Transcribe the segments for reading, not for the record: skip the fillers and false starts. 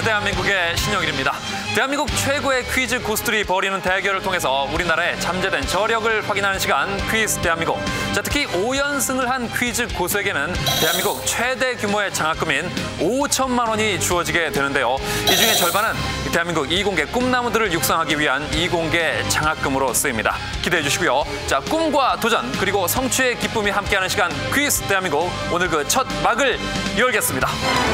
대한민국의 신영일입니다. 대한민국 최고의 퀴즈 고수들이 벌이는 대결을 통해서 우리나라의 잠재된 저력을 확인하는 시간 퀴즈 대한민국. 자, 특히 5연승을 한 퀴즈 고수에게는 대한민국 최대 규모의 장학금인 5천만 원이 주어지게 되는데요. 이 중에 절반은 대한민국 이공계 꿈나무들을 육성하기 위한 이공계 장학금으로 쓰입니다. 기대해 주시고요. 자, 꿈과 도전 그리고 성취의 기쁨이 함께하는 시간 퀴즈 대한민국. 오늘 그 첫 막을 열겠습니다.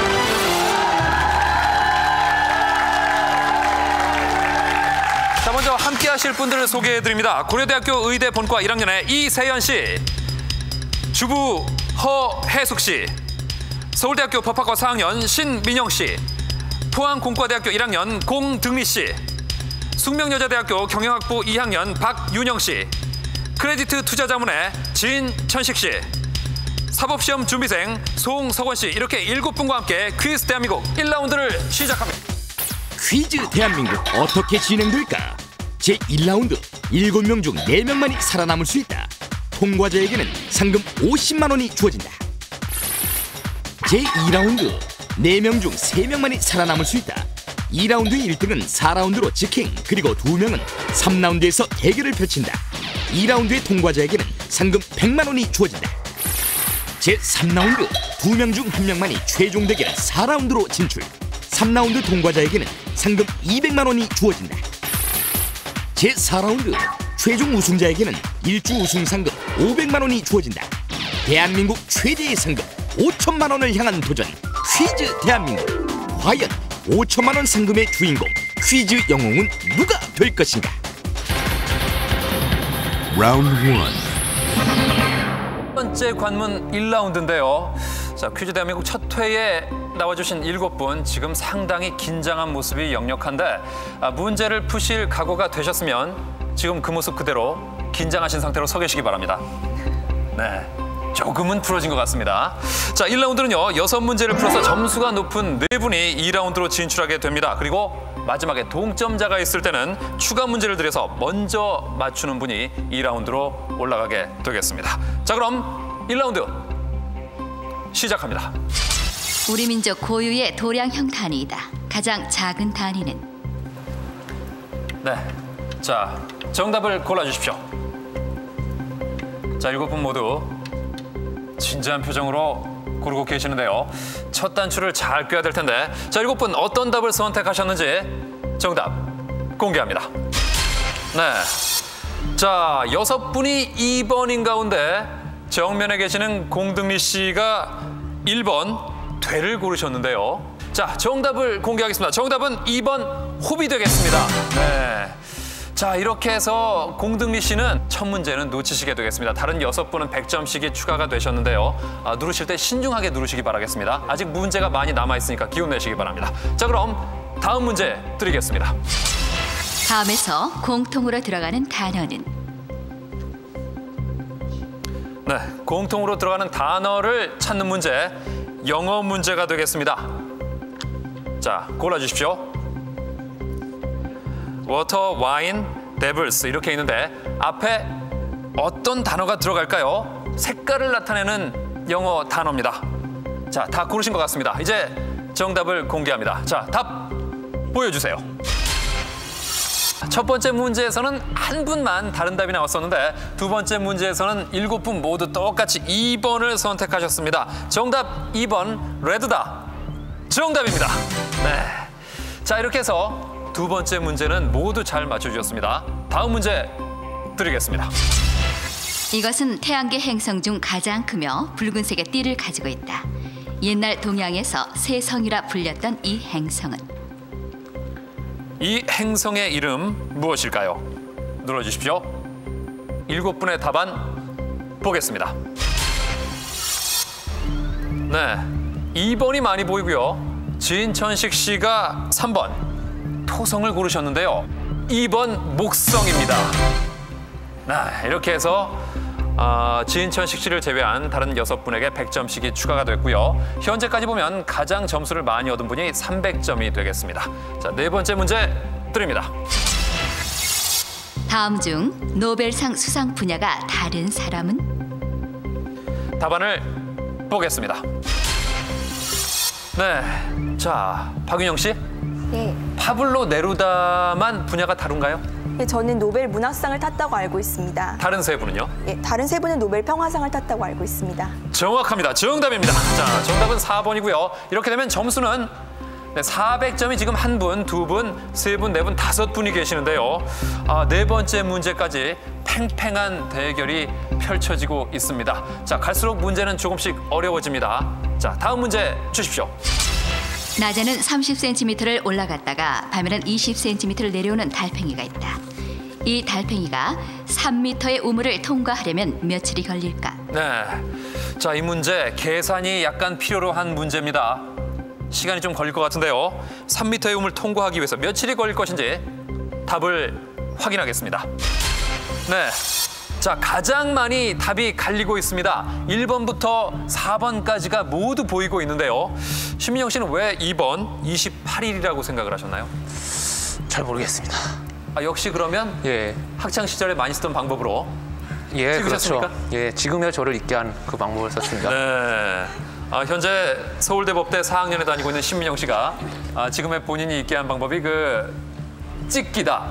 자, 먼저 함께 하실 분들을 소개해드립니다. 고려대학교 의대 본과 1학년의 이세연 씨, 주부 허혜숙 씨, 서울대학교 법학과 4학년 신민영 씨, 포항공과대학교 1학년 공등리 씨, 숙명여자대학교 경영학부 2학년 박윤영 씨, 크레디트 투자자문의 진천식 씨, 사법시험 준비생 송석원 씨, 이렇게 7분과 함께 퀴즈 대한민국 1라운드를 시작합니다. 퀴즈 대한민국 어떻게 진행될까? 제1라운드 7명 중 4명만이 살아남을 수 있다. 통과자에게는 상금 50만 원이 주어진다. 제2라운드 4명 중 3명만이 살아남을 수 있다. 2라운드의 1등은 4라운드로 직행, 그리고 2명은 3라운드에서 대결을 펼친다. 2라운드의 통과자에게는 상금 100만 원이 주어진다. 제3라운드 2명 중 1명만이 최종 대결 4라운드로 진출. 3라운드 통과자에게는 상금 200만 원이 주어진다. 제4라운드 최종 우승자에게는 일주 우승 상금 500만 원이 주어진다. 대한민국 최대의 상금 5천만 원을 향한 도전 퀴즈 대한민국. 과연 5천만 원 상금의 주인공 퀴즈 영웅은 누가 될 것인가? 라운드 1. 첫 번째 관문 1라운드인데요. 자, 퀴즈 대한민국 첫 회에 나와주신 7분, 지금 상당히 긴장한 모습이 역력한데 문제를 푸실 각오가 되셨으면 지금 그 모습 그대로 긴장하신 상태로 서 계시기 바랍니다. 네, 조금은 풀어진 것 같습니다. 자, 1라운드는요, 6문제를 풀어서 점수가 높은 4분이 2라운드로 진출하게 됩니다. 그리고 마지막에 동점자가 있을 때는 추가 문제를 드려서 먼저 맞추는 분이 2라운드로 올라가게 되겠습니다. 자, 그럼 1라운드 시작합니다. 우리 민족 고유의 도량형 단위이다. 가장 작은 단위는? 네, 자, 정답을 골라주십시오. 자, 7분 모두 진지한 표정으로 고르고 계시는데요. 첫 단추를 잘 꿰야 될 텐데, 자, 7분 어떤 답을 선택하셨는지 정답 공개합니다. 네, 자, 6분이 2번인 가운데 정면에 계시는 공등리 씨가 1번 되를 고르셨는데요. 자, 정답을 공개하겠습니다. 정답은 2번 호비 되겠습니다. 네. 자, 이렇게 해서 공등리 씨는 첫 문제는 놓치시게 되겠습니다. 다른 6분은 100점씩이 추가가 되셨는데요. 누르실 때 신중하게 누르시기 바라겠습니다. 아직 문제가 많이 남아있으니까 기운 내시기 바랍니다. 자, 그럼 다음 문제 드리겠습니다. 다음에서 공통으로 들어가는 단어는? 네, 공통으로 들어가는 단어를 찾는 문제, 영어 문제가 되겠습니다. 자, 골라주십시오. 워터, 와인, 데블스 이렇게 있는데 앞에 어떤 단어가 들어갈까요? 색깔을 나타내는 영어 단어입니다. 자, 다 고르신 것 같습니다. 이제 정답을 공개합니다. 자, 답 보여주세요. 첫 번째 문제에서는 한 분만 다른 답이 나왔었는데 두 번째 문제에서는 7분 모두 똑같이 2번을 선택하셨습니다. 정답 2번 레드다. 정답입니다. 네. 자, 이렇게 해서 두 번째 문제는 모두 잘 맞춰주셨습니다. 다음 문제 드리겠습니다. 이것은 태양계 행성 중 가장 크며 붉은색의 띠를 가지고 있다. 옛날 동양에서 새성이라 불렸던 이 행성은? 이 행성의 이름 무엇일까요? 눌러주십시오. 7분의 답안 보겠습니다. 네, 2번이 많이 보이고요. 진천식 씨가 3번 토성을 고르셨는데요. 2번 목성입니다. 네, 이렇게 해서 진천식 씨를 제외한 다른 6분에게 100점씩이 추가가 됐고요. 현재까지 보면 가장 점수를 많이 얻은 분이 300점이 되겠습니다. 자, 네 번째 문제 드립니다. 다음 중 노벨상 수상 분야가 다른 사람은? 답안을 보겠습니다. 네, 자, 박윤영 씨. 네. 파블로 네루다만 분야가 다른가요? 예, 저는 노벨 문학상을 탔다고 알고 있습니다. 다른 세 분은요? 예, 다른 세 분은 노벨 평화상을 탔다고 알고 있습니다. 정확합니다. 정답입니다. 자, 정답은 4번이고요. 이렇게 되면 점수는 400점이 지금 한 분, 두 분, 세 분, 네 분, 다섯 분이 계시는데요. 네 번째 문제까지 팽팽한 대결이 펼쳐지고 있습니다. 자, 갈수록 문제는 조금씩 어려워집니다. 자, 다음 문제 주십시오. 낮에는 30cm를 올라갔다가 밤에는 20cm를 내려오는 달팽이가 있다. 이 달팽이가 3m의 우물을 통과하려면 며칠이 걸릴까? 네, 자, 이 문제 계산이 약간 필요로 한 문제입니다. 시간이 좀 걸릴 것 같은데요. 3m의 우물 통과하기 위해서 며칠이 걸릴 것인지 답을 확인하겠습니다. 네, 자, 가장 많이 답이 갈리고 있습니다. 1번부터 4번까지가 모두 보이고 있는데요. 신민영 씨는 왜 2번 28일이라고 생각을 하셨나요? 잘 모르겠습니다. 역시 그러면 예, 학창 시절에 많이 쓰던 방법으로 예, 찍으셨습니까? 그렇죠. 예, 지금이야 저를 잊게 한 그 방법을 썼습니다. 네. 현재 서울대 법대 4학년에 다니고 있는 신민영 씨가 지금의 본인이 있게 한 방법이 그 찍기다.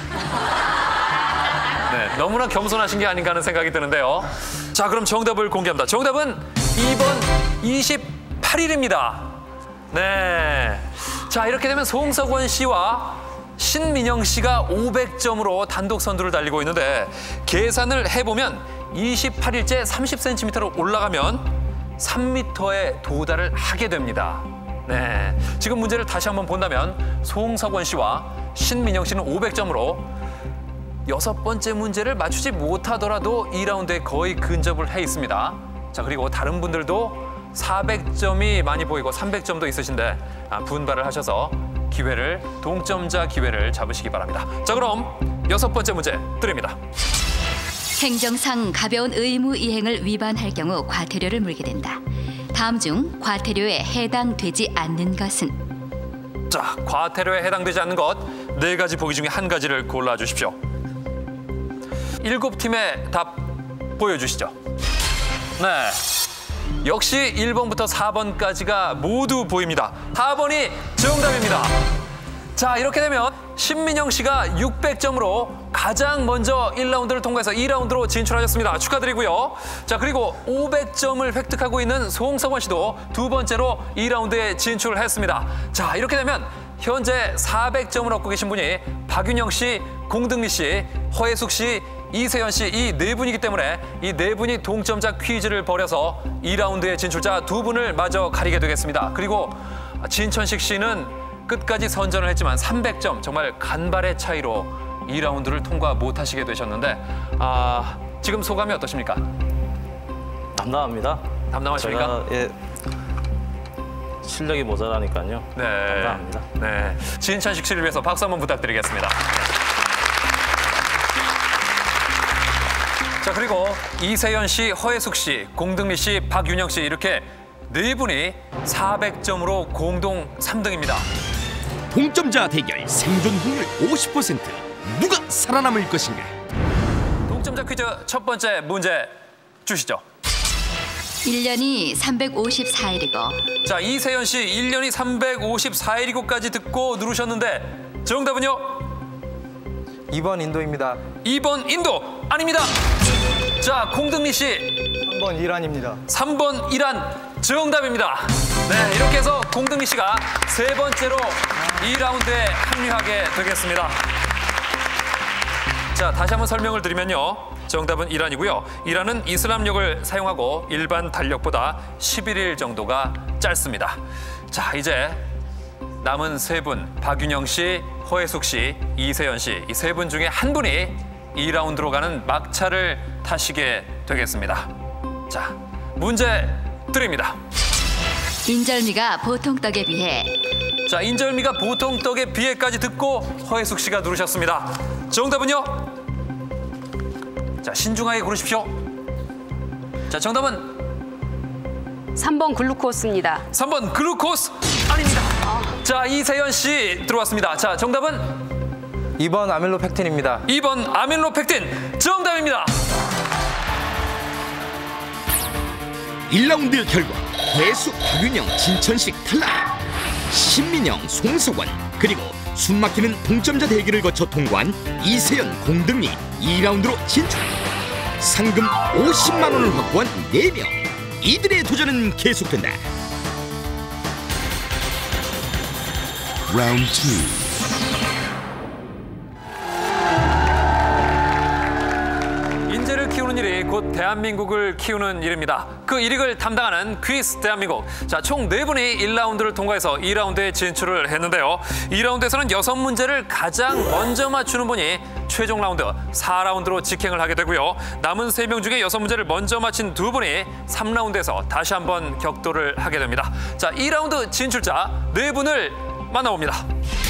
네, 너무나 겸손하신 게 아닌가 하는 생각이 드는데요. 자, 그럼 정답을 공개합니다. 정답은 2번 28일입니다. 네. 자, 이렇게 되면 송석원 씨와 신민영 씨가 500점으로 단독 선두를 달리고 있는데 계산을 해보면 28일째 30cm로 올라가면 3m에 도달을 하게 됩니다. 네, 지금 문제를 다시 한번 본다면 송석원 씨와 신민영 씨는 500점으로 6번째 문제를 맞추지 못하더라도 2라운드에 거의 근접을 해 있습니다. 자, 그리고 다른 분들도 400점이 많이 보이고 300점도 있으신데 분발을 하셔서 동점자 기회를 잡으시기 바랍니다. 자, 그럼 6번째 문제 드립니다. 행정상 가벼운 의무 이행을 위반할 경우 과태료를 물게 된다. 다음 중 과태료에 해당되지 않는 것은? 자, 과태료에 해당되지 않는 것 4가지 보기 중에 한 가지를 골라주십시오. 7팀의 답 보여주시죠. 네, 역시 1번부터 4번까지가 모두 보입니다. 4번이 정답입니다. 자, 이렇게 되면 신민영 씨가 600점으로 가장 먼저 1라운드를 통과해서 2라운드로 진출하셨습니다. 축하드리고요. 자, 그리고 500점을 획득하고 있는 송석원 씨도 두 번째로 2라운드에 진출했습니다. 자, 이렇게 되면 현재 400점을 얻고 계신 분이 박윤영 씨, 공등리 씨, 허혜숙 씨, 이세연 씨 이 네 분이기 때문에 이 네 분이 동점자 퀴즈를 벌여서 2라운드의 진출자 두 분을 마저 가리게 되겠습니다. 그리고 진천식 씨는 끝까지 선전을 했지만 300점 정말 간발의 차이로 2라운드를 통과 못하시게 되셨는데 지금 소감이 어떠십니까? 담담합니다. 담담하십니까? 제가 실력이 모자라니까요. 네. 담담합니다. 네. 진천식 씨를 위해서 박수 한번 부탁드리겠습니다. 자, 그리고 이세연 씨, 허혜숙 씨, 공등리 씨, 박윤영 씨 이렇게 네 분이 400점으로 공동 3등입니다. 동점자 대결 생존 확률 50%. 누가 살아남을 것인가? 동점자 퀴즈 첫 번째 문제 주시죠. 1년이 354일이고 자, 이세연 씨 1년이 354일이고까지 듣고 누르셨는데 정답은요? 2번 인도입니다. 2번 인도 아닙니다. 자, 공등리 씨 3번 이란입니다. 3번 이란 정답입니다. 네, 이렇게 해서 공등리 씨가 세 번째로 2라운드에 합류하게 되겠습니다. 자, 다시 한번 설명을 드리면요. 정답은 이란이고요. 이란은 이슬람력을 사용하고 일반 달력보다 11일 정도가 짧습니다. 자, 이제 남은 세 분, 박윤영 씨, 허혜숙 씨, 이세연 씨, 이 세 분 중에 한 분이 2라운드로 가는 막차를 타시게 되겠습니다. 자, 문제 드립니다. 인절미가 보통 떡에 비해 자, 인절미가 보통 떡에 비해까지 듣고 허혜숙 씨가 누르셨습니다. 정답은요? 자, 신중하게 고르십시오. 자, 정답은 3번 글루코스입니다. 3번 글루코스 아닙니다. 자, 이세연 씨 들어왔습니다. 자, 정답은 2번 아밀로펙틴입니다. 2번 아밀로펙틴 정답입니다. 1라운드 결과 배수 박윤영 진천식 탈락. 신민영 송석원 그리고 숨막히는 동점자 대결을 거쳐 통과한 이세연, 공등리 2라운드로 진출. 상금 50만 원을 확보한 4명. 이들의 도전은 계속된다. 라운드 2. 인재를 키우는 일이 곧 대한민국을 키우는 일입니다. 그 일익을 담당하는 퀴즈 대한민국. 자, 총 4분이 1라운드를 통과해서 2라운드에 진출을 했는데요. 2라운드에서는 6문제를 가장 먼저 맞추는 분이 최종 라운드 4라운드로 직행을 하게 되고요. 남은 3명 중에 6문제를 먼저 맞힌 2분이 3라운드에서 다시 한번 격돌을 하게 됩니다. 자, 2라운드 진출자 4분을 만나봅니다.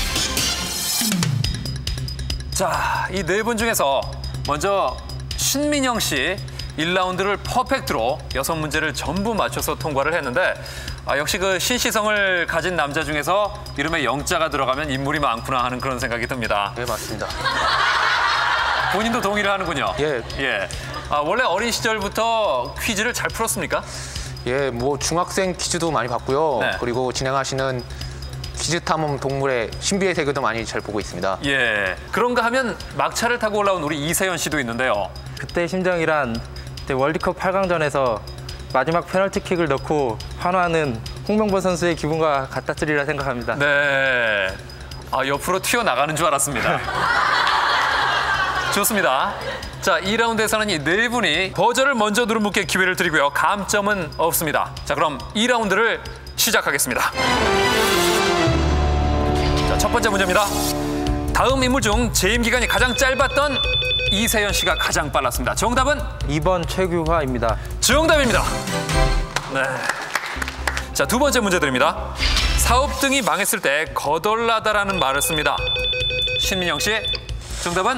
자, 이 4분 중에서 먼저 신민영 씨 1라운드를 퍼펙트로 6문제를 전부 맞춰서 통과를 했는데 역시 그 신시성을 가진 남자 중에서 이름에 영자가 들어가면 인물이 많구나 하는 그런 생각이 듭니다. 네, 맞습니다. 본인도 동의를 하는군요. 예. 원래 어린 시절부터 퀴즈를 잘 풀었습니까? 예, 뭐 중학생 퀴즈도 많이 봤고요. 네. 그리고 진행하시는 퀴즈 탐험 동물의 신비의 세계도 많이 잘 보고 있습니다. 예. 그런가 하면 막차를 타고 올라온 우리 이세연 씨도 있는데요. 그때 심정이란 그때 월드컵 8강전에서 마지막 페널티킥을 넣고 환호하는 홍명보 선수의 기분과 같았으리라 생각합니다. 네. 옆으로 튀어나가는 줄 알았습니다. 좋습니다. 자, 2라운드에서는 이 4분이 버저를 먼저 누른 분께 기회를 드리고요. 감점은 없습니다. 자, 그럼 2라운드를 시작하겠습니다. 자, 첫 번째 문제입니다. 다음 인물 중 재임 기간이 가장 짧았던 이세연 씨가 가장 빨랐습니다. 정답은 2번 최규화입니다. 정답입니다. 네. 자, 두 번째 문제 드립니다. 사업 등이 망했을 때 거덜나다라는 말을 씁니다. 신민영 씨, 정답은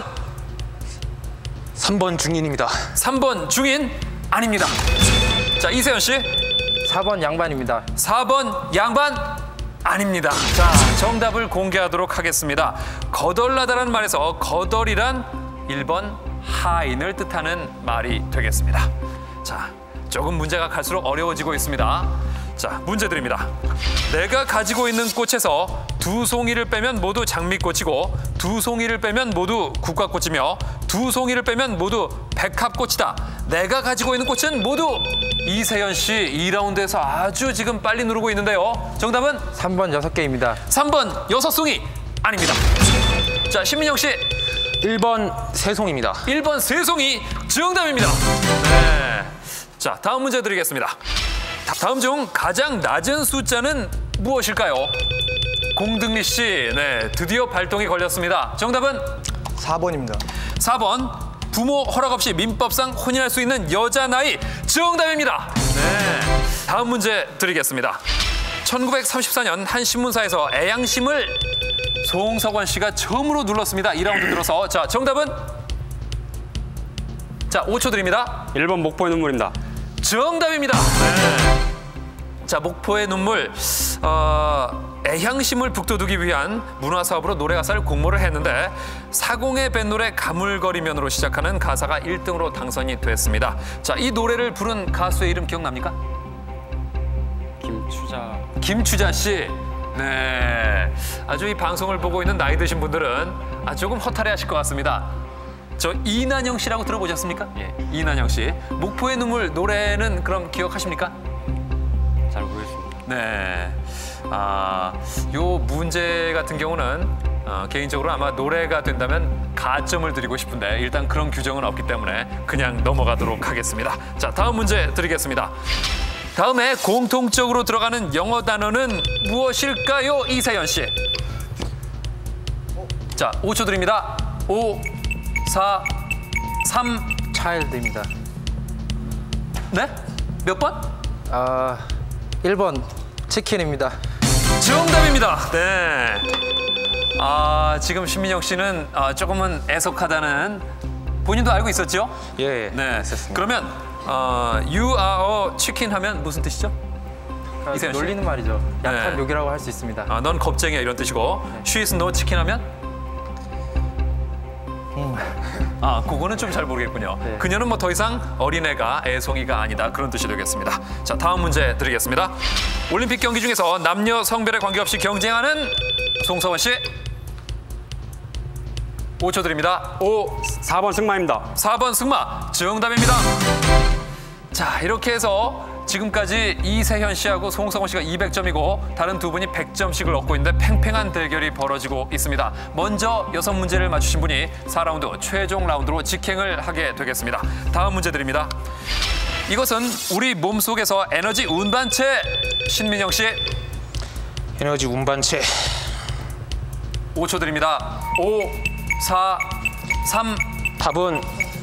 3번 중인입니다. 3번 중인 아닙니다. 자, 이세연 씨, 4번 양반입니다. 4번 양반 아닙니다. 자, 정답을 공개하도록 하겠습니다. 거덜나다라는 말에서 거덜이란 1번 하인을 뜻하는 말이 되겠습니다. 자, 조금 문제가 갈수록 어려워지고 있습니다. 자, 문제 드립니다. 내가 가지고 있는 꽃에서 2송이를 빼면 모두 장미꽃이고 2송이를 빼면 모두 국화꽃이며 2송이를 빼면 모두 백합꽃이다. 내가 가지고 있는 꽃은 모두 이세연 씨 2라운드에서 아주 지금 빨리 누르고 있는데요. 정답은 3번 6개입니다. 3번 6송이 아닙니다. 자, 신민영 씨, 1번 세송입니다. 1번 세송이 정답입니다. 네. 자, 다음 문제 드리겠습니다. 다음 중 가장 낮은 숫자는 무엇일까요? 공등리 씨, 네, 드디어 발동이 걸렸습니다. 정답은 4번입니다. 4번 부모 허락 없이 민법상 혼인할 수 있는 여자 나이 정답입니다. 네. 다음 문제 드리겠습니다. 1934년 한 신문사에서 애양심을 송석원 씨가 처음으로 눌렀습니다. 2라운드 들어서. 자, 정답은? 자, 5초 드립니다. 1번 목포의 눈물입니다. 정답입니다. 네. 자, 목포의 눈물. 애향심을 북돋우기 위한 문화사업으로 노래 가사를 공모를 했는데 사공의 뱃노래 가물거리면으로 시작하는 가사가 1등으로 당선이 됐습니다. 자, 이 노래를 부른 가수의 이름 기억납니까? 김추자 씨. 네, 아주 이 방송을 보고 있는 나이 드신 분들은 조금 허탈해하실 것 같습니다. 저 이난영 씨라고 들어보셨습니까? 예, 이난영 씨. 목포의 눈물 노래는 그럼 기억하십니까? 잘 모르겠습니다. 네, 요 문제 같은 경우는 개인적으로 아마 노래가 된다면 가점을 드리고 싶은데 일단 그런 규정은 없기 때문에 그냥 넘어가도록 하겠습니다. 자, 다음 문제 드리겠습니다. 다음에 공통적으로 들어가는 영어 단어는 무엇일까요, 이세연 씨? 자, 5초 드립니다. 5, 4, 3. 차일드입니다. 네? 몇 번? 1번 치킨입니다. 정답입니다. 네. 지금 신민영 씨는 조금은 애석하다는 본인도 알고 있었죠? 예, 네. 있었습니다. 그러면 you are a chicken 하면 무슨 뜻이죠? 이세연 씨? 놀리는 말이죠. 약한 네. 욕이라고 할 수 있습니다. 넌 겁쟁이야 이런 뜻이고 she is no chicken 하면? 그거는 좀 잘 모르겠군요. 네. 그녀는 뭐 더 이상 어린애가 애송이가 아니다 그런 뜻이 되겠습니다. 자, 다음 문제 드리겠습니다. 올림픽 경기 중에서 남녀 성별에 관계없이 경쟁하는 송성원 씨. 5초 드립니다. 4번 승마입니다. 4번 승마 정답입니다. 자, 이렇게 해서 지금까지 이세현 씨하고 송성원 씨가 200점이고 다른 두 분이 100점씩을 얻고 있는데 팽팽한 대결이 벌어지고 있습니다. 먼저 6문제를 맞추신 분이 4라운드 최종 라운드로 직행을 하게 되겠습니다. 다음 문제 드립니다. 이것은 우리 몸속에서 에너지 운반체. 신민영 씨. 에너지 운반체. 5초 드립니다. 5, 4, 3. 답은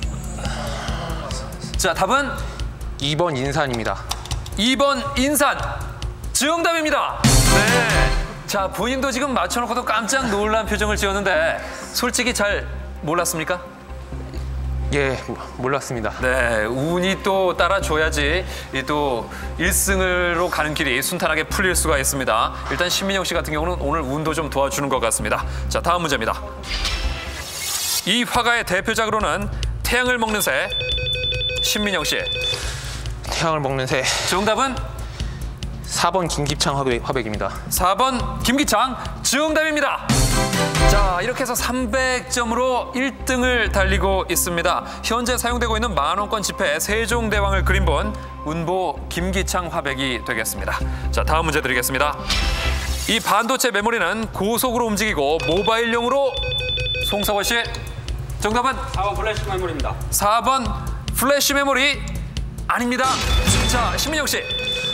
자, 답은 2번 인산입니다. 2번 인산. 정답입니다. 네. 자, 본인도 지금 맞춰놓고도 깜짝 놀란 표정을 지었는데 솔직히 잘 몰랐습니까? 예, 몰랐습니다. 네, 운이 또 따라줘야지 또 1승으로 가는 길이 순탄하게 풀릴 수가 있습니다. 일단 신민영 씨 같은 경우는 오늘 운도 좀 도와주는 것 같습니다. 자, 다음 문제입니다. 이 화가의 대표작으로는 태양을 먹는 새. 신민영 씨. 태양을 먹는 새. 정답은 4번 김기창 화백입니다. 4번 김기창. 정답입니다. 자, 이렇게 해서 300점으로 1등을 달리고 있습니다. 현재 사용되고 있는 만원권 지폐 세종대왕을 그린 분 운보 김기창 화백이 되겠습니다. 자, 다음 문제 드리겠습니다. 이 반도체 메모리는 고속으로 움직이고 모바일용으로. 송성원 씨. 정답은 4번 플래시 메모리입니다. 4번 플래시 메모리. 아닙니다. 자, 신민영 씨.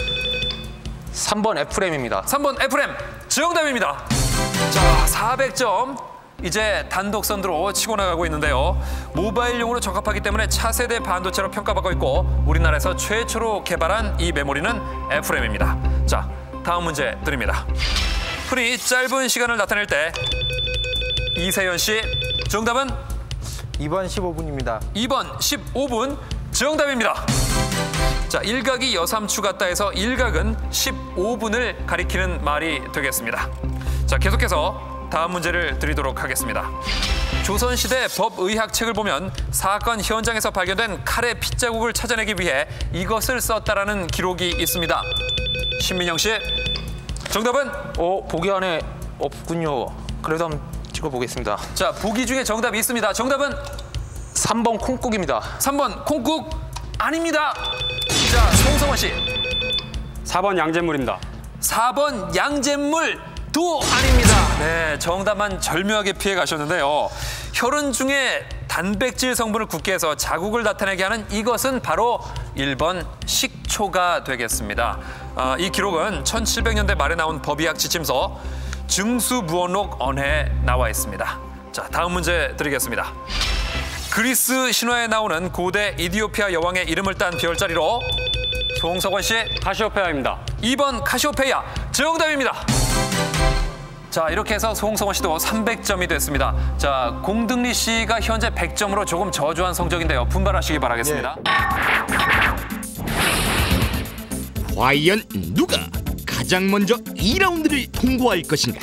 3번 F램입니다. 3번 F램. 정답입니다. 자, 400점. 이제 단독 선두로 치고 나가고 있는데요. 모바일용으로 적합하기 때문에 차세대 반도체로 평가받고 있고 우리나라에서 최초로 개발한 이 메모리는 F램입니다. 자, 다음 문제 드립니다. 흔히 짧은 시간을 나타낼 때. 이세현 씨. 정답은 2번 15분입니다. 2번 15분. 정답입니다. 자, 일각이 여삼추 같다 해서 일각은 15분을 가리키는 말이 되겠습니다. 자, 계속해서 다음 문제를 드리도록 하겠습니다. 조선시대 법의학책을 보면 사건 현장에서 발견된 칼의 핏자국을 찾아내기 위해 이것을 썼다라는 기록이 있습니다. 신민영 씨. 정답은? 보기 안에 없군요. 그래도 한번 찍어보겠습니다. 자, 보기 중에 정답이 있습니다. 정답은? 3번 콩국입니다. 3번 콩국. 아닙니다. 자, 송성원 씨. 4번 양잿물입니다. 4번 양잿물도 아닙니다. 네, 정답만 절묘하게 피해 가셨는데요. 혈흔 중에 단백질 성분을 굳게 해서 자국을 나타내게 하는 이것은 바로 1번 식초가 되겠습니다. 이 기록은 1700년대 말에 나온 법의학 지침서 증수무언록 언해에 나와 있습니다. 자, 다음 문제 드리겠습니다. 그리스 신화에 나오는 고대 이디오피아 여왕의 이름을 딴 별자리로. 송성원 씨. 카시오페아입니다. 2번 카시오페이아. 정답입니다. 자, 이렇게 해서 송성원 씨도 300점이 됐습니다. 자, 공등리 씨가 현재 100점으로 조금 저조한 성적인데요. 분발하시기 바라겠습니다. 과연 누가 가장 먼저 2라운드를 통과할 것인가?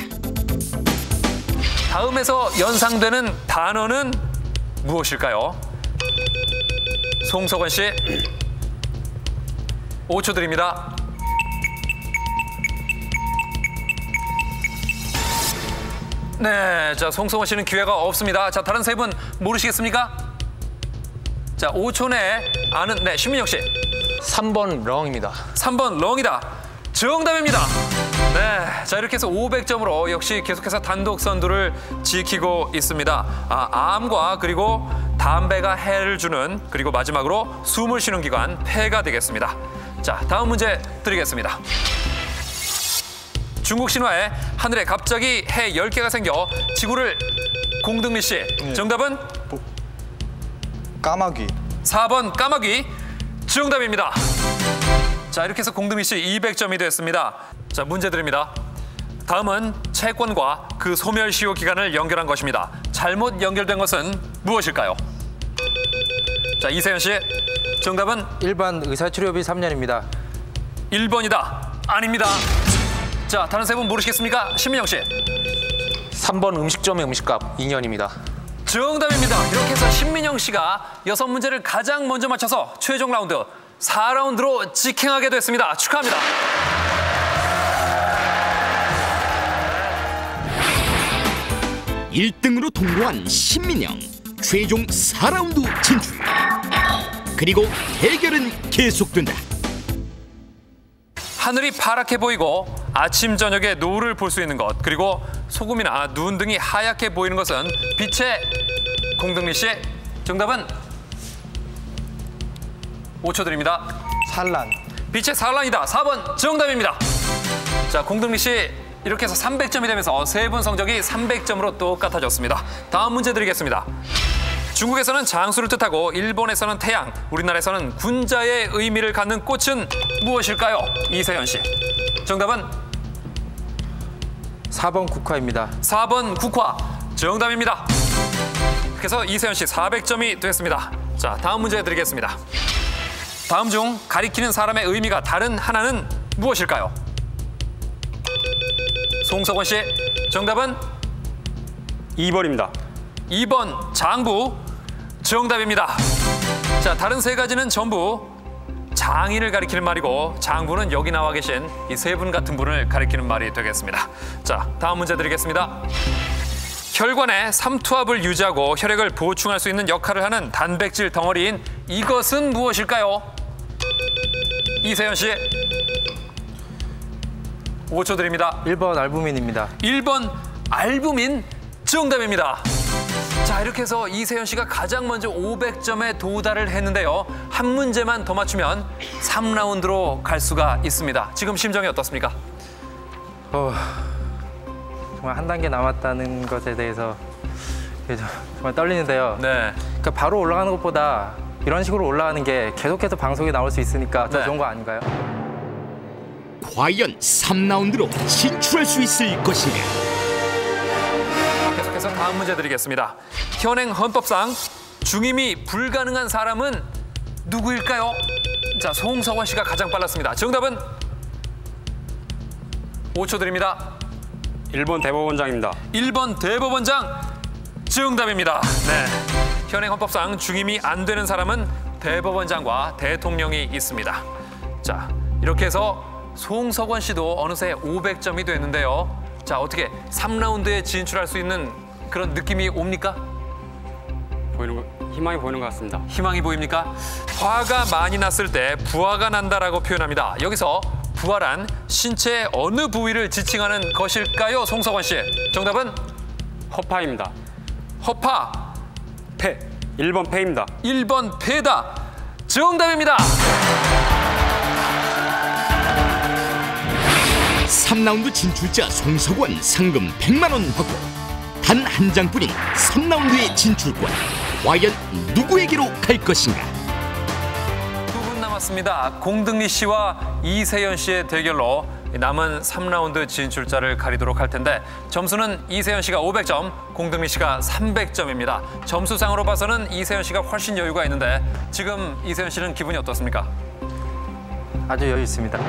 다음에서 연상되는 단어는 무엇일까요? 송성원 씨. 5초 드립니다. 네, 자, 송성원 씨는 기회가 없습니다. 자, 다른 세 분 모르시겠습니까? 자, 5초 내에 아는, 네, 신민영 씨. 3번 렁입니다. 3번 렁이다. 정답입니다. 네, 자, 이렇게 해서 500점으로 역시 계속해서 단독 선두를 지키고 있습니다. 암과 그리고 담배가 해를 주는, 그리고 마지막으로 숨을 쉬는 기관 폐가 되겠습니다. 자, 다음 문제 드리겠습니다. 중국 신화에 하늘에 갑자기 해 10개가 생겨 지구를. 공등리 씨. 정답은? 까마귀. 4번 까마귀. 정답입니다. 자, 이렇게 해서 공등리 씨 200점이 됐습니다. 자, 문제 드립니다. 다음은 채권과 그 소멸시효 기간을 연결한 것입니다. 잘못 연결된 것은 무엇일까요? 자, 이세현 씨. 정답은? 1번 의사치료비 3년입니다. 1번이다. 아닙니다. 자, 다른 세 분 모르시겠습니까? 신민영 씨. 3번 음식점의 음식값 2년입니다. 정답입니다. 이렇게 해서 신민영 씨가 6문제를 가장 먼저 맞춰서 최종 라운드 4라운드로 직행하게 됐습니다. 축하합니다. 1등으로 통과한 신민영. 최종 4라운드 진출. 그리고 대결은 계속된다. 하늘이 파랗게 보이고 아침 저녁에 노을을 볼 수 있는 것, 그리고 소금이나 눈 등이 하얗게 보이는 것은 빛의 공등리 씨, 정답은 5초 드립니다. 산란. 빛의 산란이다. 4번 정답입니다. 자, 공등리 씨 이렇게 해서 300점이 되면서 세 분 성적이 300점으로 똑같아졌습니다. 다음 문제 드리겠습니다. 중국에서는 장수를 뜻하고 일본에서는 태양, 우리나라에서는 군자의 의미를 갖는 꽃은 무엇일까요? 이세현 씨. 정답은 4번 국화입니다. 4번 국화. 정답입니다. 그래서 이세현 씨 400점이 됐습니다. 자, 다음 문제 드리겠습니다. 다음 중 가리키는 사람의 의미가 다른 하나는 무엇일까요? 송석원 씨. 정답은 2번입니다. 2번 장부. 정답입니다. 자, 다른 세 가지는 전부 장인을 가리키는 말이고 장부는 여기 나와 계신 이 세 분 같은 분을 가리키는 말이 되겠습니다. 자, 다음 문제 드리겠습니다. 혈관의 삼투압을 유지하고 혈액을 보충할 수 있는 역할을 하는 단백질 덩어리인 이것은 무엇일까요? 이세현 씨. 5초 드립니다. 1번 알부민입니다. 1번 알부민. 정답입니다. 자, 이렇게 해서 이세현 씨가 가장 먼저 500점에 도달을 했는데요. 한 문제만 더 맞추면 3라운드로 갈 수가 있습니다. 지금 심정이 어떻습니까? 정말 한 단계 남았다는 것에 대해서 정말 떨리는데요. 네. 그러니까 바로 올라가는 것보다 이런 식으로 올라가는 게 계속해서 방송에 나올 수 있으니까 더 네. 좋은 거 아닌가요? 과연 3라운드로 진출할 수 있을 것인가? 계속해서 다음 문제 드리겠습니다. 현행 헌법상 중임이 불가능한 사람은 누구일까요? 자, 송석원 씨가 가장 빨랐습니다. 정답은 5초 드립니다. 1번 대법원장입니다. 1번 대법원장. 정답입니다. 네. 현행 헌법상 중임이 안 되는 사람은 대법원장과 대통령이 있습니다. 자, 이렇게 해서 송석원 씨도 어느새 500점이 됐는데요. 자, 어떻게 3라운드에 진출할 수 있는 그런 느낌이 옵니까? 희망이 보이는 것 같습니다. 희망이 보입니까? 화가 많이 났을 때 부화가 난다라고 표현합니다. 여기서 부화란 신체의 어느 부위를 지칭하는 것일까요? 송석원 씨. 정답은 허파입니다. 허파. 폐. 1번 폐입니다. 1번 폐다. 정답입니다. 3라운드 진출자 송석원 상금 100만 원 확보. 단 한 장뿐인 3라운드의 진출권. 과연 누구에게로 갈 것인가? 두 분 남았습니다. 공등리 씨와 이세연 씨의 대결로 남은 3라운드 진출자를 가리도록 할 텐데 점수는 이세연 씨가 500점, 공등리 씨가 300점입니다. 점수상으로 봐서는 이세연 씨가 훨씬 여유가 있는데 지금 이세연 씨는 기분이 어떻습니까? 아주 여유 있습니다.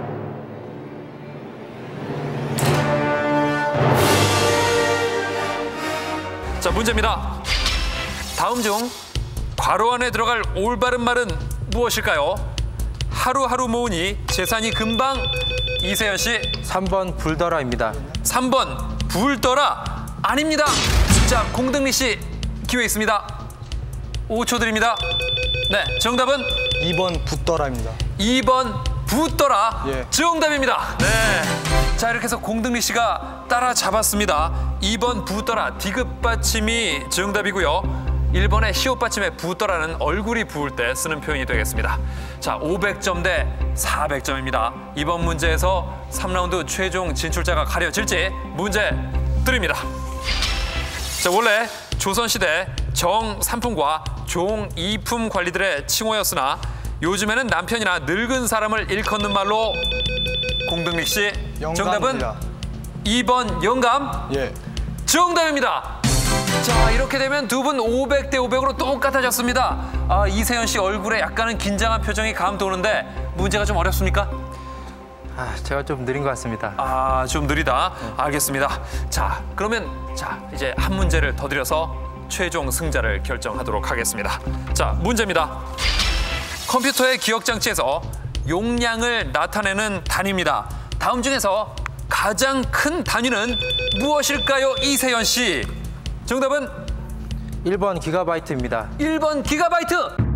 자, 문제입니다. 다음 중 괄호 안에 들어갈 올바른 말은 무엇일까요? 하루하루 모으니 재산이 금방. 이세연 씨. 3번 불더라입니다. 3번 불더라. 아닙니다. 자, 공등리 씨 기회 있습니다. 5초 드립니다. 네, 정답은 2번 붙더라입니다. 2번 붙더라. 예. 정답입니다. 네. 자, 이렇게 해서 공등리 씨가 따라잡았습니다. 2번 붙더라. 디귿 받침이 정답이고요. 1번의 시옷 받침에 붙더라는 얼굴이 부을 때 쓰는 표현이 되겠습니다. 자, 500점 대 400점입니다. 이번 문제에서 3라운드 최종 진출자가 가려질지 문제 드립니다. 자, 원래 조선시대 정삼품과 종이품 관리들의 칭호였으나 요즘에는 남편이나 늙은 사람을 일컫는 말로. 공등리 씨. 정답은 영감입니다. 2번 영감. 예. 정답입니다. 자, 이렇게 되면 두 분 500대 500으로 똑같아졌습니다. 아, 이세연 씨 얼굴에 약간은 긴장한 표정이 감도는데 문제가 좀 어렵습니까? 제가 좀 느린 것 같습니다. 아, 좀 느리다. 알겠습니다. 자, 그러면 이제 한 문제를 더 드려서 최종 승자를 결정하도록 하겠습니다. 자, 문제입니다. 컴퓨터의 기억 장치에서 용량을 나타내는 단위입니다. 다음 중에서 가장 큰 단위는 무엇일까요? 이세연 씨. 정답은 1번 기가바이트입니다. 1번 기가바이트.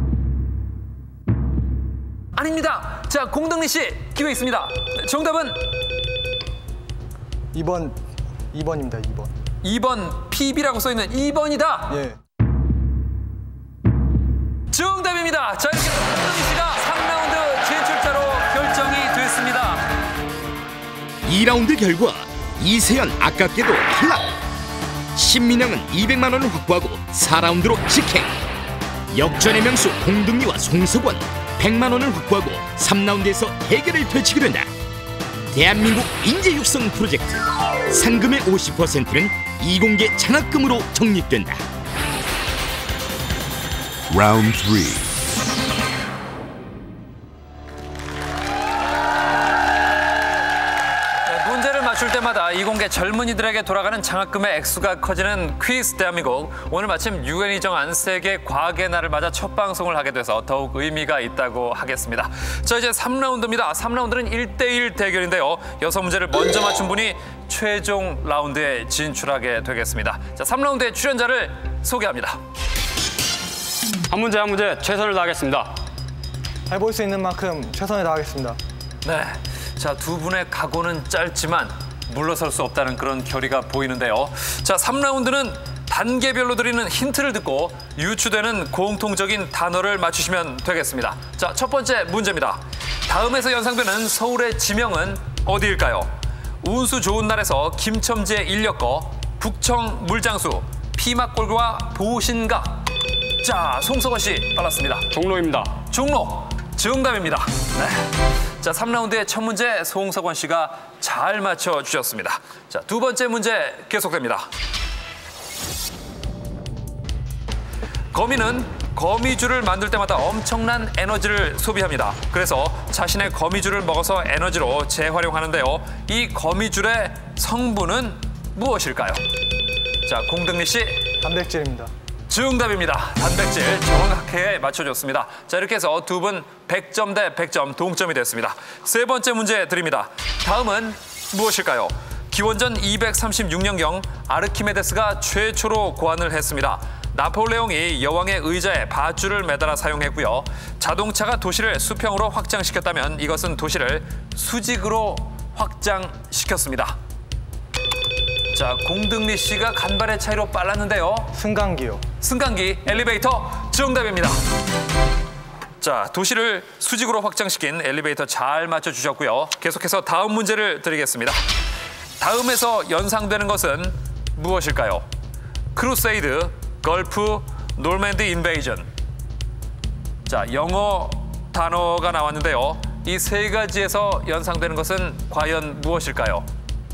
아닙니다. 자, 공덕리 씨 기회 있습니다. 정답은 2번입니다. 2번. 2번 PB라고 써 있는 2번이다. 예. 정답입니다. 자, 이렇게 공덕리 씨가 3라운드 진출자로 결정이 됐습니다. 2라운드 결과 이세연 아깝게도 탈락. 신민영은 200만 원을 확보하고 4라운드로 직행. 역전의 명수 공등리와 송석원 100만 원을 확보하고 3라운드에서 대결을 펼치게 된다. 대한민국 인재 육성 프로젝트 상금의 50%는 이공계 장학금으로 적립된다. Round 3. 문제를 맞출 때마다 이공계 젊은이들에게 돌아가는 장학금의 액수가 커지는 퀴즈 대한민국. 오늘 마침 유엔이 정한 세계 과학의 날을 맞아 첫 방송을 하게 돼서 더욱 의미가 있다고 하겠습니다. 자, 이제 3라운드입니다. 3라운드는 1대1 대결인데요. 6문제를 먼저 맞춘 분이 최종 라운드에 진출하게 되겠습니다. 자, 3라운드의 출연자를 소개합니다. 한 문제 한 문제 최선을 다하겠습니다. 해볼 수 있는 만큼 최선을 다하겠습니다. 네. 자, 두 분의 각오는 짧지만 물러설 수 없다는 그런 결의가 보이는데요. 자, 3라운드는 단계별로 드리는 힌트를 듣고 유추되는 공통적인 단어를 맞추시면 되겠습니다. 자, 첫 번째 문제입니다. 다음에서 연상되는 서울의 지명은 어디일까요? 운수 좋은 날에서 김첨지의 인력거, 북청 물장수, 피막골과 보신각. 자, 송석원 씨 빨랐습니다. 종로입니다. 종로. 정답입니다. 네. 자, 3라운드의 첫 문제 송석원 씨가 잘 맞춰주셨습니다. 자, 두 번째 문제 계속됩니다. 거미는 거미줄을 만들 때마다 엄청난 에너지를 소비합니다. 그래서 자신의 거미줄을 먹어서 에너지로 재활용하는데요. 이 거미줄의 성분은 무엇일까요? 자, 공등리 씨. 단백질입니다. 정답입니다. 단백질 정확하게 맞춰줬습니다. 자, 이렇게 해서 두 분 100점 대 100점 동점이 됐습니다. 세 번째 문제 드립니다. 다음은 무엇일까요? 기원전 236년경 아르키메데스가 최초로 고안을 했습니다. 나폴레옹이 여왕의 의자에 밧줄을 매달아 사용했고요. 자동차가 도시를 수평으로 확장시켰다면 이것은 도시를 수직으로 확장시켰습니다. 자, 공등리 씨가 간발의 차이로 빨랐는데요. 승강기요. 승강기, 엘리베이터 정답입니다. 자, 도시를 수직으로 확장시킨 엘리베이터 잘 맞춰주셨고요. 계속해서 다음 문제를 드리겠습니다. 다음에서 연상되는 것은 무엇일까요? 크루세이드, 걸프, 노르맨디 인베이전. 자, 영어 단어가 나왔는데요. 이 세 가지에서 연상되는 것은 과연 무엇일까요?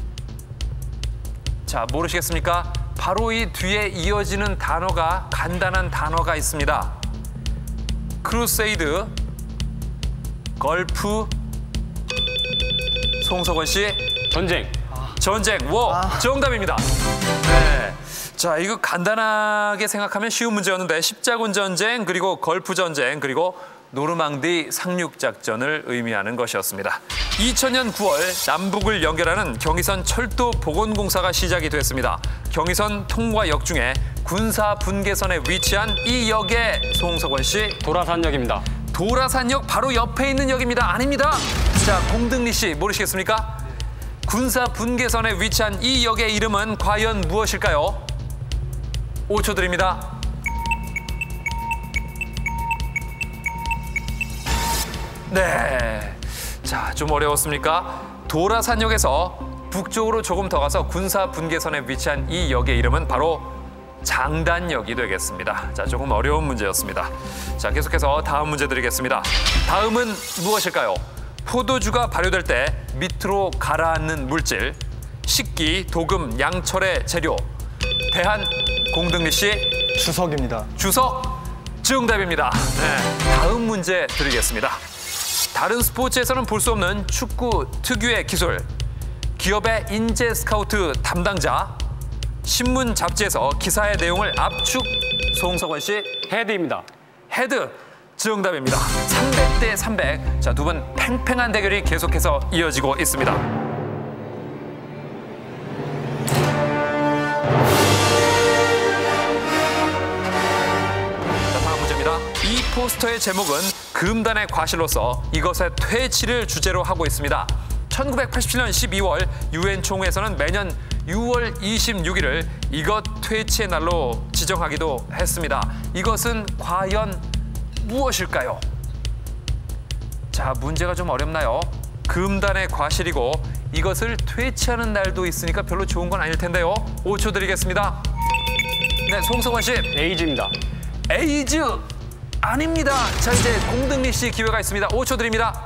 자, 모르시겠습니까? 바로 이 뒤에 이어지는 단어가 간단한 단어가 있습니다. 크루세이드, 걸프, 송석원 씨. 전쟁. 전쟁, 정답입니다. 네. 자, 이거 간단하게 생각하면 쉬운 문제였는데 십자군 전쟁, 그리고 걸프 전쟁, 그리고 노르망디 상륙작전을 의미하는 것이었습니다. 2000년 9월 남북을 연결하는 경의선 철도 복원공사가 시작이 됐습니다. 경의선 통과역 중에 군사 분계선에 위치한 이 역의 송석원 씨. 도라산역입니다. 도라산역 바로 옆에 있는 역입니다. 아닙니다. 자, 공등리 씨 모르시겠습니까? 군사 분계선에 위치한 이 역의 이름은 과연 무엇일까요? 5초 드립니다. 네. 자, 좀 어려웠습니까? 도라산역에서 북쪽으로 조금 더 가서 군사 분계선에 위치한 이 역의 이름은 바로 장단역이 되겠습니다. 자, 조금 어려운 문제였습니다. 자, 계속해서 다음 문제 드리겠습니다. 다음은 무엇일까요? 포도주가 발효될 때 밑으로 가라앉는 물질, 식기, 도금, 양철의 재료. 대한, 공등리 씨. 주석입니다. 주석, 정답입니다. 네, 다음 문제 드리겠습니다. 다른 스포츠에서는 볼 수 없는 축구 특유의 기술, 기업의 인재 스카우트 담당자, 신문 잡지에서 기사의 내용을 압축. 송석원 씨. 헤드입니다. 헤드, 정답입니다. 300대 300. 자, 두 분 팽팽한 대결이 계속해서 이어지고 있습니다. 포스터의 제목은 금단의 과실로서 이것의 퇴치를 주제로 하고 있습니다. 1987년 12월 유엔 총회에서는 매년 6월 26일을 이것 퇴치의 날로 지정하기도 했습니다. 이것은 과연 무엇일까요? 자, 문제가 좀 어렵나요? 금단의 과실이고 이것을 퇴치하는 날도 있으니까 별로 좋은 건 아닐 텐데요. 5초 드리겠습니다. 네, 송석원 씨. 에이즈입니다. 에이즈 아닙니다. 자, 이제 공등리 씨 기회가 있습니다. 5초 드립니다.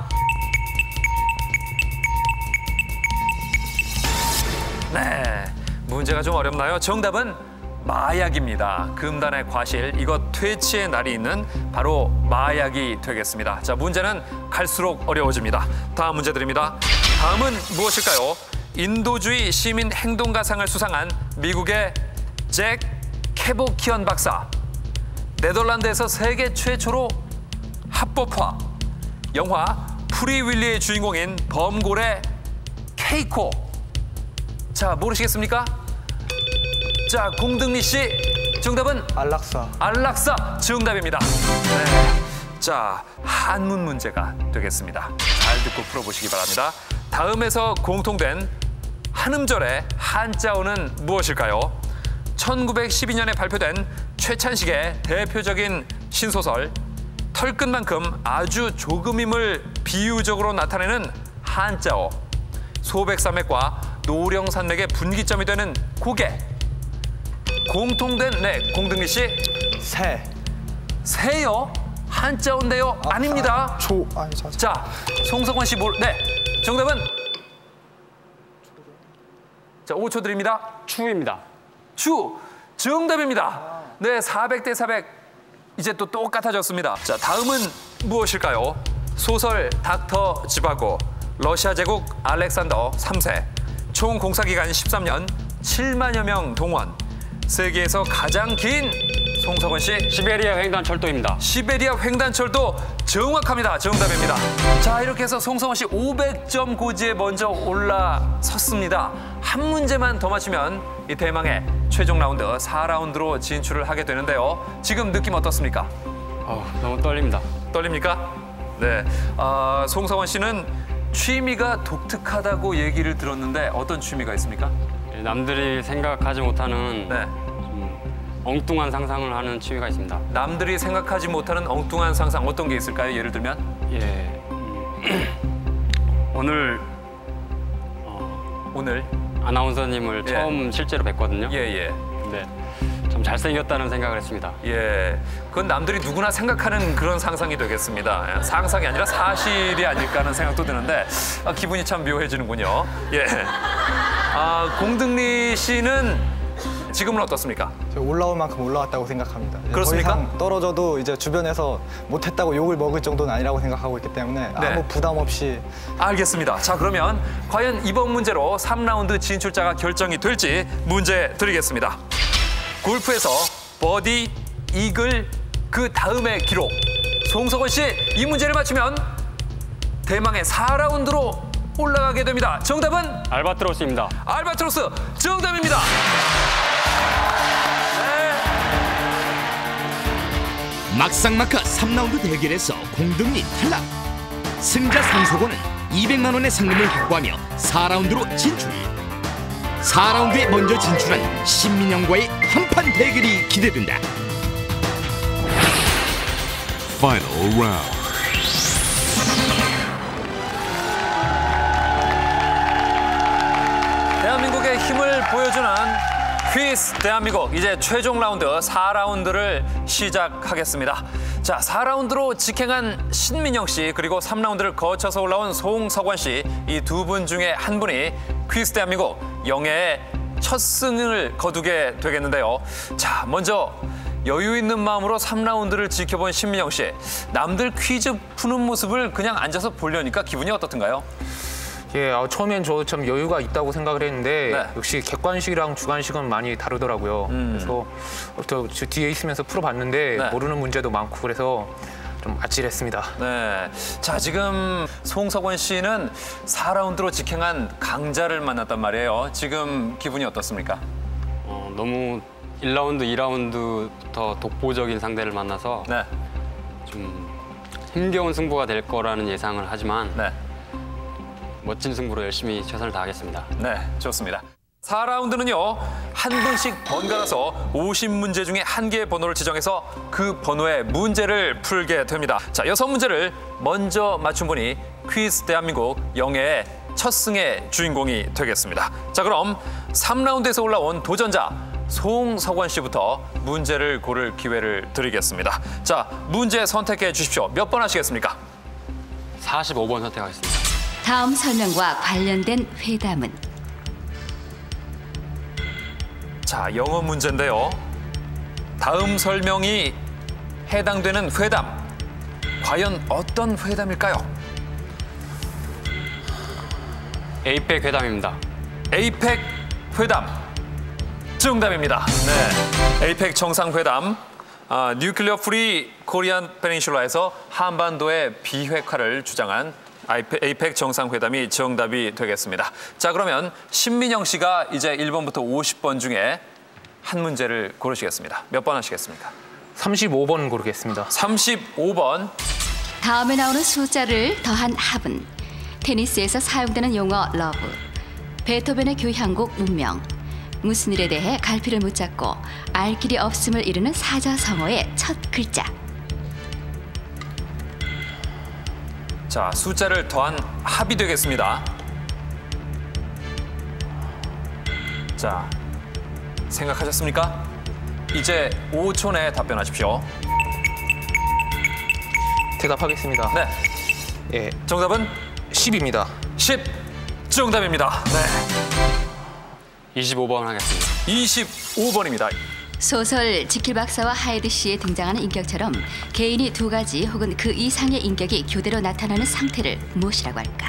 네, 문제가 좀 어렵나요? 정답은 마약입니다. 금단의 과실, 이것 퇴치의 날이 있는 바로 마약이 되겠습니다. 자, 문제는 갈수록 어려워집니다. 다음 문제 드립니다. 다음은 무엇일까요? 인도주의 시민 행동가상을 수상한 미국의 잭 캐보키언 박사. 네덜란드에서 세계 최초로 합법화. 영화 프리윌리의 주인공인 범고래 케이코. 자, 모르시겠습니까? 자, 공등리 씨, 정답은? 안락사. 안락사, 정답입니다. 네. 자, 한문 문제가 되겠습니다. 잘 듣고 풀어보시기 바랍니다. 다음에서 공통된 한음절의 한자어는 무엇일까요? 1912년에 발표된 최찬식의 대표적인 신소설 털끝만큼 아주 조금임을 비유적으로 나타내는 한자어. 소백산맥과 노령산맥의 분기점이 되는 고개. 공통된, 네, 공등리 씨. 새. 새요? 한자어인데요? 아닙니다. 자, 송석원 씨, 네, 정답은? 자, 5초 드립니다. 추입니다. 추, 정답입니다. 네, 400대 400. 이제 또 똑같아졌습니다. 자, 다음은 무엇일까요? 소설 닥터 지바고, 러시아 제국 알렉산더 3세, 총 공사기간 13년, 7만여 명 동원, 세계에서 가장 긴, 송석원 씨. 시베리아 횡단철도입니다. 시베리아 횡단철도 정확합니다. 정답입니다. 자, 이렇게 해서 송석원 씨 500점 고지에 먼저 올라섰습니다. 한 문제만 더 맞추면 이 대망의 최종 라운드 4라운드로 진출을 하게 되는데요. 지금 느낌 어떻습니까? 너무 떨립니다. 떨립니까? 네. 송석원 씨는 취미가 독특하다고 얘기를 들었는데 어떤 취미가 있습니까? 남들이 생각하지 못하는 네. 엉뚱한 상상을 하는 취미가 있습니다. 남들이 생각하지 못하는 엉뚱한 상상, 어떤 게 있을까요? 예를 들면? 예. 오늘 아나운서님을 처음 실제로 뵀거든요. 예. 근데 좀 잘생겼다는 생각을 했습니다. 예, 그건 남들이 누구나 생각하는 그런 상상이 되겠습니다. 상상이 아니라 사실이 아닐까 하는 생각도 드는데 기분이 참 묘해지는군요. 예. 공등리 씨는 지금은 어떻습니까? 올라올 만큼 올라왔다고 생각합니다. 그렇습니까? 더 이상 떨어져도 이제 주변에서 못했다고 욕을 먹을 정도는 아니라고 생각하고 있기 때문에 네. 아무 부담 없이. 알겠습니다. 자, 그러면 과연 이번 문제로 3라운드 진출자가 결정이 될지 문제 드리겠습니다. 골프에서 버디, 이글, 그 다음의 기록. 송석원 씨, 이 문제를 맞추면 대망의 4라운드로 올라가게 됩니다. 정답은? 알바트로스입니다. 알바트로스, 정답입니다. 막상막하 3라운드 대결에서 공등리 탈락. 승자 상석원은 200만 원의 상금을 확보하며 4라운드로 진출. 4라운드에 먼저 진출한 신민영과의 한판 대결이 기대된다. Final round. 대한민국의 힘을 보여주는 퀴즈 대한민국, 이제 최종 라운드 4라운드를 시작하겠습니다. 자, 4라운드로 직행한 신민영 씨, 그리고 3라운드를 거쳐서 올라온 송석원 씨, 이 두 분 중에 한 분이 퀴즈 대한민국 영예의 첫 승을 거두게 되겠는데요. 자, 먼저 여유 있는 마음으로 3라운드를 지켜본 신민영 씨, 남들 퀴즈 푸는 모습을 그냥 앉아서 보려니까 기분이 어떻던가요? 예, 처음엔 저 참 여유가 있다고 생각을 했는데 네. 역시 객관식이랑 주관식은 많이 다르더라고요. 그래서 저 뒤에 있으면서 풀어봤는데 네. 모르는 문제도 많고 그래서 좀 아찔했습니다. 네. 자, 지금 송석원 씨는 4라운드로 직행한 강자를 만났단 말이에요. 지금 기분이 어떻습니까? 너무 1라운드, 2라운드부터 독보적인 상대를 만나서 네. 힘겨운 승부가 될 거라는 예상을 하지만 네. 멋진 승부로 열심히 최선을 다하겠습니다. 네, 좋습니다. 4라운드는요, 한 분씩 번갈아서 50문제 중에 한 개의 번호를 지정해서 그 번호의 문제를 풀게 됩니다. 자, 6문제를 먼저 맞춘 분이 퀴즈 대한민국 영예의 첫 승의 주인공이 되겠습니다. 자, 그럼 3라운드에서 올라온 도전자 송석원 씨부터 문제를 고를 기회를 드리겠습니다. 자, 문제 선택해 주십시오. 몇 번 하시겠습니까? 45번 선택하겠습니다. 다음 설명과 관련된 회담은 자, 영어 문제인데요. 다음 설명이 해당되는 회담, 과연 어떤 회담일까요? 에이펙 회담입니다. 에이펙 회담. 정답입니다. 네, 에이펙 정상회담, 뉴클리어 프리 코리안 페닌슐라에서 한반도의 비핵화를 주장한 에이펙 정상회담이 정답이 되겠습니다. 자, 그러면 신민영 씨가 이제 1번부터 50번 중에 한 문제를 고르시겠습니다. 몇 번 하시겠습니까? 35번 고르겠습니다. 35번. 다음에 나오는 숫자를 더한 합은 테니스에서 사용되는 용어 러브, 베토벤의 교향곡 운명, 무슨 일에 대해 갈피를 못 잡고 알 길이 없음을 이루는 사자성어의 첫 글자. 자, 숫자를 더한 합이 되겠습니다. 자, 생각하셨습니까? 이제 5초 내에 답변하십시오. 대답하겠습니다. 네, 예, 정답은 10입니다. 10. 정답입니다. 네, 25번 하겠습니다. 25번입니다. 소설 지킬 박사와 하이드 씨에 등장하는 인격처럼 개인이 두 가지 혹은 그 이상의 인격이 교대로 나타나는 상태를 무엇이라고 할까?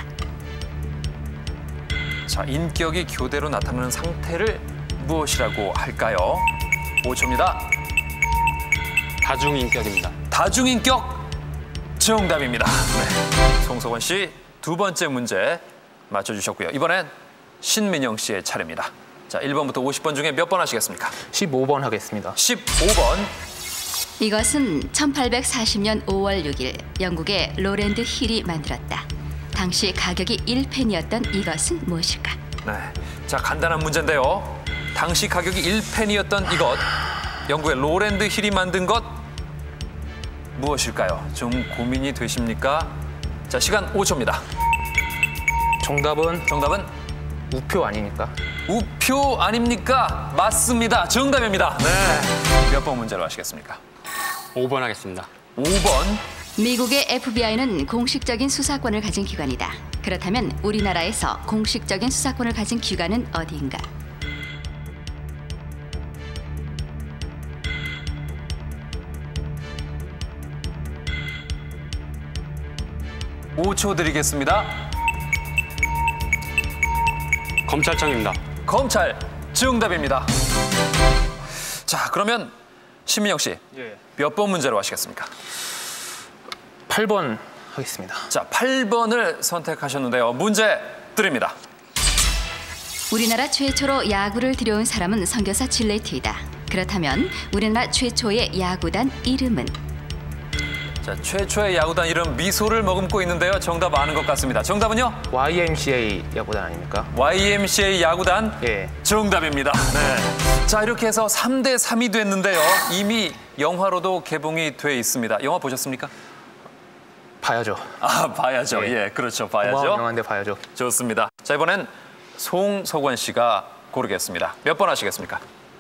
자, 인격이 교대로 나타나는 상태를 무엇이라고 할까요? 5초입니다. 다중인격입니다. 다중인격. 정답입니다. 네, 송석원 씨 2번째 문제 맞춰주셨고요. 이번엔 신민영 씨의 차례입니다. 자, 1번부터 50번 중에 몇 번 하시겠습니까? 15번 하겠습니다. 15번. 이것은 1840년 5월 6일 영국의 로랜드 힐이 만들었다. 당시 가격이 1펜이었던 이것은 무엇일까? 네, 자, 간단한 문제인데요. 당시 가격이 1펜이었던 이것, 영국의 로랜드 힐이 만든 것 무엇일까요? 좀 고민이 되십니까? 자, 시간 5초입니다. 정답은 우표 아닙니까? 우표 아닙니까? 맞습니다. 정답입니다. 네, 몇 번 문제로 하시겠습니까? 5번 하겠습니다. 5번. 미국의 FBI는 공식적인 수사권을 가진 기관이다. 그렇다면 우리나라에서 공식적인 수사권을 가진 기관은 어디인가? (5초) 드리겠습니다. 검찰청입니다. 검찰. 정답입니다. 자, 그러면 신민영 씨, 몇 번 문제로 하시겠습니까? 8번 하겠습니다. 자, 8번을 선택하셨는데요. 문제 드립니다. 우리나라 최초로 야구를 들여온 사람은 선교사 질레트이다. 그렇다면 우리나라 최초의 야구단 이름은? 자, 최초의 야구단 이름 미소를 머금고 있는데요. 정답 아는 것 같습니다. 정답은요? YMCA 야구단 아닙니까? YMCA 야구단. 예. 정답입니다. 네. 자, 이렇게 해서 3대 3이 됐는데요. 이미 영화로도 개봉이 돼 있습니다. 영화 보셨습니까? 봐야죠. 아, 봐야죠. 네. 예, 그렇죠. 봐야죠. 고마운 영화인데 봐야죠. 좋습니다. 자, 이번엔 송석원 씨가 고르겠습니다. 몇 번 하시겠습니까?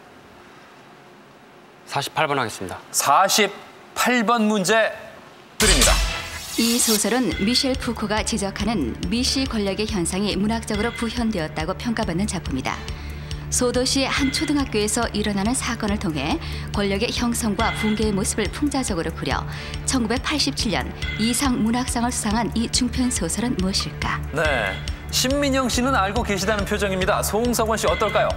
48번 하겠습니다. 48번 문제 드립니다. 이 소설은 미셸 푸코가 지적하는 미시 권력의 현상이 문학적으로 구현되었다고 평가받는 작품이다. 소도시의 한 초등학교에서 일어나는 사건을 통해 권력의 형성과 붕괴의 모습을 풍자적으로 그려 1987년 이상 문학상을 수상한 이 중편 소설은 무엇일까? 네, 신민영 씨는 알고 계시다는 표정입니다. 송석원 씨 어떨까요?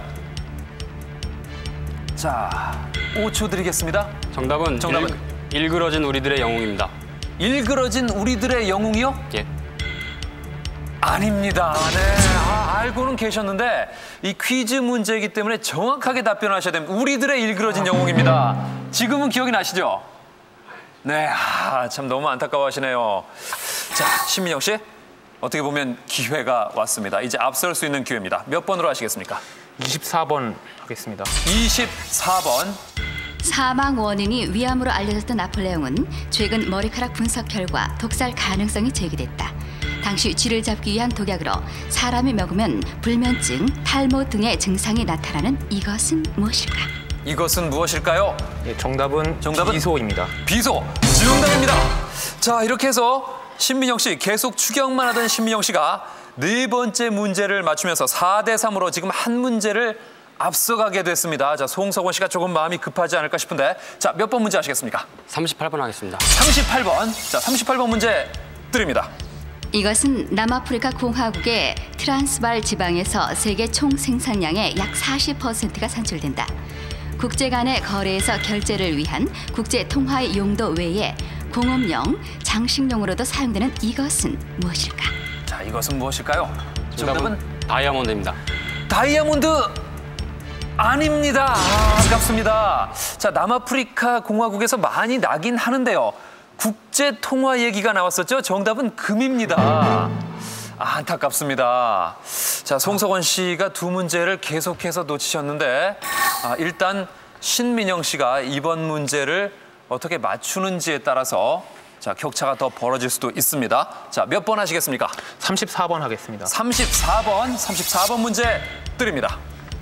자, 5초 드리겠습니다. 정답은 일그러진 우리들의 영웅입니다. 일그러진 우리들의 영웅이요? 예. 아닙니다. 네, 알고는 계셨는데 이 퀴즈 문제이기 때문에 정확하게 답변하셔야 됩니다. 우리들의 일그러진 영웅입니다. 지금은 기억이 나시죠? 네, 참 너무 안타까워하시네요. 자, 신민영 씨, 어떻게 보면 기회가 왔습니다. 이제 앞설 수 있는 기회입니다. 몇 번으로 하시겠습니까? 24번 하겠습니다. 24번. 사망 원인이 위암으로 알려졌던 나폴레옹은 최근 머리카락 분석 결과 독살 가능성이 제기됐다. 당시 쥐를 잡기 위한 독약으로 사람이 먹으면 불면증, 탈모 등의 증상이 나타나는 이것은 무엇일까? 이것은 무엇일까요? 예, 정답은 비소입니다. 비소, 정답입니다. 자, 이렇게 해서 신민영 씨, 계속 추격만 하던 신민영 씨가 네 번째 문제를 맞추면서 4대3으로 지금 한 문제를 앞서가게 됐습니다. 자, 송석원 씨가 조금 마음이 급하지 않을까 싶은데, 자, 몇 번 문제 하시겠습니까? 38번 하겠습니다. 38번. 자, 38번 문제 드립니다. 이것은 남아프리카 공화국의 트란스발 지방에서 세계 총 생산량의 약 40%가 산출된다. 국제 간의 거래에서 결제를 위한 국제 통화의 용도 외에 공업용, 장식용으로도 사용되는 이것은 무엇일까? 자, 이것은 무엇일까요? 정답은 다이아몬드입니다. 다이아몬드 아닙니다. 아깝습니다. 자, 남아프리카 공화국에서 많이 나긴 하는데요. 국제 통화 얘기가 나왔었죠. 정답은 금입니다. 안타깝습니다. 자, 송석원 씨가 두 문제를 계속해서 놓치셨는데, 일단 신민영 씨가 이번 문제를 어떻게 맞추는지에 따라서 자, 격차가 더 벌어질 수도 있습니다. 자, 몇 번 하시겠습니까? 34번 하겠습니다. 34번 문제 드립니다.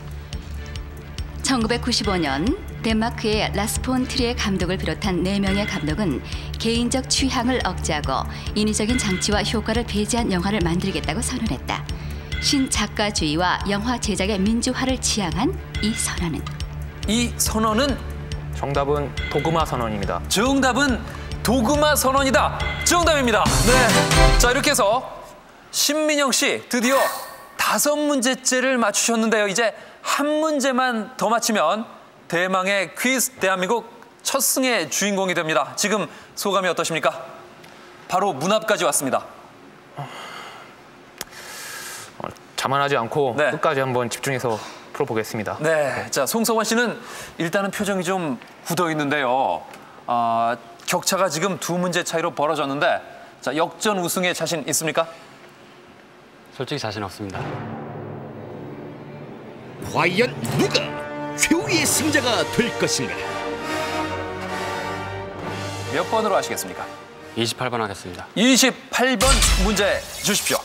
1995년 덴마크의 라스폰 트리에 감독을 비롯한 4명의 감독은 개인적 취향을 억제하고 인위적인 장치와 효과를 배제한 영화를 만들겠다고 선언했다. 신작가주의와 영화 제작의 민주화를 지향한 이 선언은? 이 선언은? 정답은 도그마 선언입니다. 정답은 도그마 선언이다. 정답입니다. 네. 자, 이렇게 해서 신민영 씨 드디어 5문제째를 맞추셨는데요. 이제 한 문제만 더 맞히면 대망의 퀴즈 대한민국 첫 승의 주인공이 됩니다. 지금 소감이 어떠십니까? 바로 문 앞까지 왔습니다. 자만하지 않고 끝까지 한번 집중해서 풀어보겠습니다. 네, 자, 송석원 씨는 일단은 표정이 좀 굳어 있는데요. 격차가 지금 2문제 차이로 벌어졌는데, 자, 역전 우승에 자신 있습니까? 솔직히 자신 없습니다. 과연 누가 최후의 승자가 될 것인가? 몇 번으로 하시겠습니까? 28번 하겠습니다. 28번 문제 주십시오.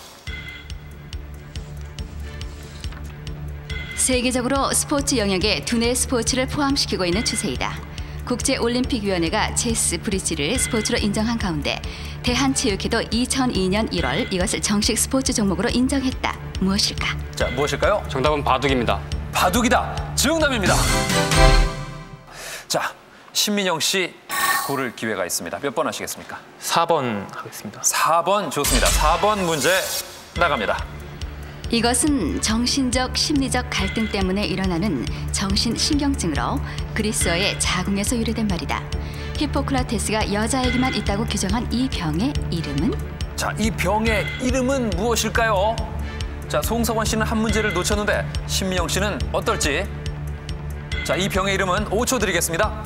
세계적으로 스포츠 영역에 두뇌 스포츠를 포함시키고 있는 추세이다. 국제올림픽위원회가 체스 브릿지를 스포츠로 인정한 가운데 대한체육회도 2002년 1월 이것을 정식 스포츠 종목으로 인정했다. 무엇일까? 자, 무엇일까요? 정답은 바둑입니다. 바둑이다. 정답입니다. 자, 신민영 씨 고를 기회가 있습니다. 몇 번 하시겠습니까? 4번 하겠습니다. 4번 좋습니다. 4번 문제 나갑니다. 이것은 정신적, 심리적 갈등 때문에 일어나는 정신신경증으로 그리스어의 자궁에서 유래된 말이다. 히포크라테스가 여자에게만 있다고 규정한 이 병의 이름은? 자, 이 병의 이름은 무엇일까요? 자, 송석원 씨는 한 문제를 놓쳤는데 신민영 씨는 어떨지? 자, 이 병의 이름은 5초 드리겠습니다.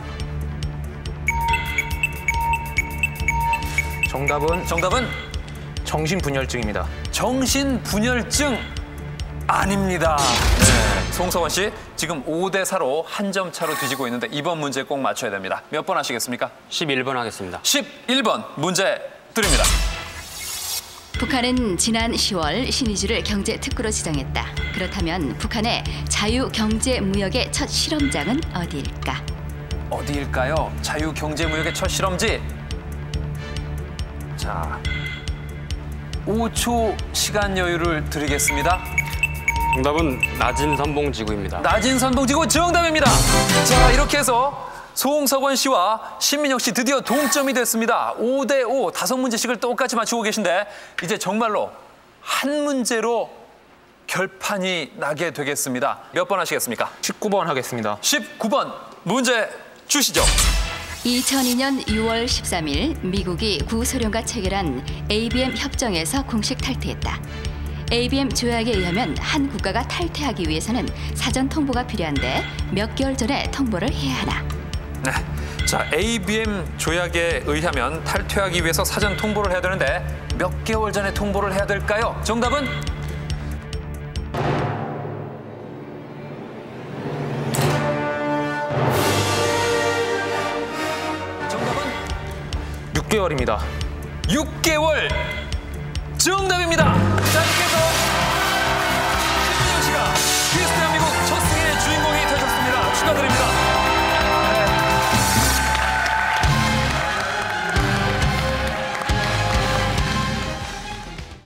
정답은 정신분열증입니다. 정신분열증 아닙니다. 네, 송석원 씨 지금 5대4로 한 점 차로 뒤지고 있는데 이번 문제 꼭 맞춰야 됩니다. 몇 번 하시겠습니까? 11번 하겠습니다. 11번 문제 드립니다. 북한은 지난 10월 신의주를 경제특구로 지정했다. 그렇다면 북한의 자유경제무역의 첫 실험장은 어디일까? 어디일까요? 자유경제무역의 첫 실험지. 자, 5초 시간 여유를 드리겠습니다. 정답은 나진선봉지구입니다. 나진선봉지구 정답입니다. 자, 이렇게 해서 송석원 씨와 신민영 씨 드디어 동점이 됐습니다. 5대5, 5문제씩을 똑같이 맞추고 계신데 이제 정말로 한 문제로 결판이 나게 되겠습니다. 몇 번 하시겠습니까? 19번 하겠습니다. 19번 문제 주시죠. 2002년 6월 13일 미국이 구소련과 체결한 ABM 협정에서 공식 탈퇴했다. ABM 조약에 의하면 한 국가가 탈퇴하기 위해서는 사전 통보가 필요한데 몇 개월 전에 통보를 해야 하나? 네. 자, ABM 조약에 의하면 탈퇴하기 위해서 사전 통보를 해야 되는데 몇 개월 전에 통보를 해야 될까요? 정답은? 정답은? 6개월입니다. 6개월! 정답입니다!